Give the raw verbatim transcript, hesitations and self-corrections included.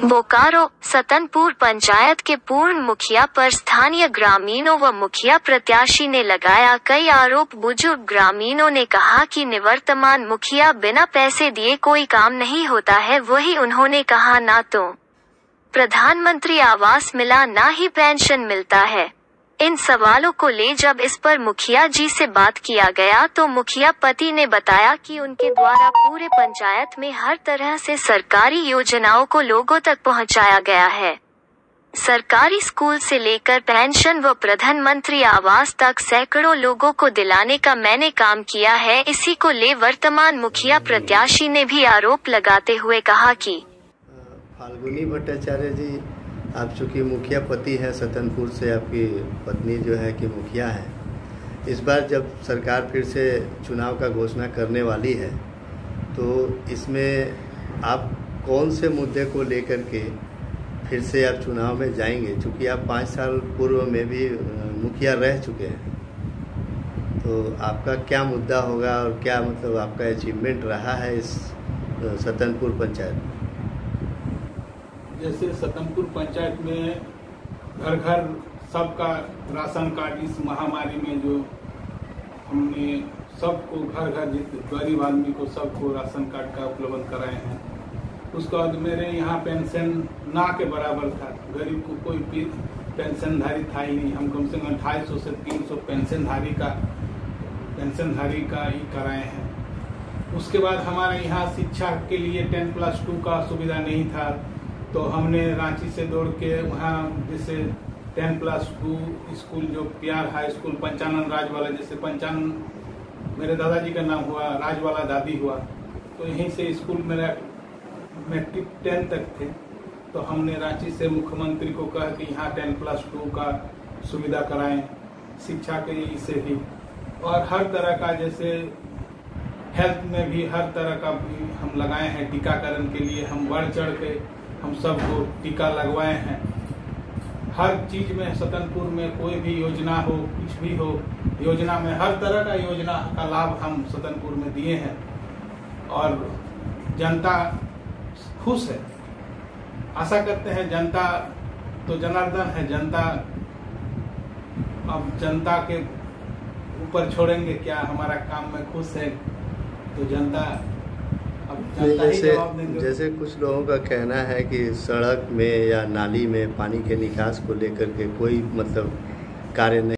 बोकारो सतनपुर पंचायत के पूर्ण मुखिया पर स्थानीय ग्रामीणों व मुखिया प्रत्याशी ने लगाया कई आरोप। बुजुर्ग ग्रामीणों ने कहा कि निवर्तमान मुखिया बिना पैसे दिए कोई काम नहीं होता है। वही उन्होंने कहा ना तो प्रधानमंत्री आवास मिला ना ही पेंशन मिलता है। इन सवालों को ले जब इस पर मुखिया जी से बात किया गया तो मुखिया पति ने बताया कि उनके द्वारा पूरे पंचायत में हर तरह से सरकारी योजनाओं को लोगों तक पहुंचाया गया है। सरकारी स्कूल से लेकर पेंशन व प्रधानमंत्री आवास तक सैकड़ों लोगों को दिलाने का मैंने काम किया है। इसी को ले वर्तमान मुखिया प्रत्याशी ने भी आरोप लगाते हुए कहा कि फाल्गुनी भट्टाचार्य जी, आप चूँकि मुखिया पति है, सतनपुर से आपकी पत्नी जो है कि मुखिया है, इस बार जब सरकार फिर से चुनाव का घोषणा करने वाली है तो इसमें आप कौन से मुद्दे को लेकर के फिर से आप चुनाव में जाएंगे? चूँकि आप पाँच साल पूर्व में भी मुखिया रह चुके हैं, तो आपका क्या मुद्दा होगा और क्या मतलब आपका अचीवमेंट रहा है इस सतनपुर पंचायत में? जैसे सतनपुर पंचायत में घर घर सबका राशन कार्ड इस महामारी में जो हमने सबको घर घर गरीब आदमी को सबको राशन कार्ड का उपलब्ध कराए हैं। उसके बाद मेरे यहाँ पेंशन ना के बराबर था, गरीब को कोई पेंशनधारी था ही नहीं। हम कम से कम ढाई सौ से तीन सौ पेंशनधारी का पेंशनधारी का ही कराए हैं। उसके बाद हमारे यहाँ शिक्षा के लिए टेन प्लस टू का सुविधा नहीं था, तो हमने रांची से दौड़ के वहाँ जैसे टेन प्लस टू स्कूल जो प्यार हाई स्कूल पंचानन राजवाला, जैसे पंचानन मेरे दादाजी का नाम हुआ, राजवाला दादी हुआ, तो यहीं से स्कूल मेरा मैट्रिक टेन तक थे। तो हमने रांची से मुख्यमंत्री को कहा कि यहाँ टेन प्लस टू का सुविधा कराएं, शिक्षा के इससे भी, और हर तरह का जैसे हेल्थ में भी हर तरह का भी हम लगाए हैं। टीकाकरण के लिए हम बढ़ चढ़ के हम सबको टीका लगवाए हैं। हर चीज में सतनपुर में कोई भी योजना हो, कुछ भी हो, योजना में हर तरह का योजना का लाभ हम सतनपुर में दिए हैं और जनता खुश है। आशा करते हैं जनता तो जनार्दन है, जनता अब जनता के ऊपर छोड़ेंगे क्या, हमारा काम में खुश है तो जनता जैसे जैसे कुछ लोगों का कहना है कि सड़क में या नाली में पानी के निकास को लेकर के कोई मतलब कार्य नहीं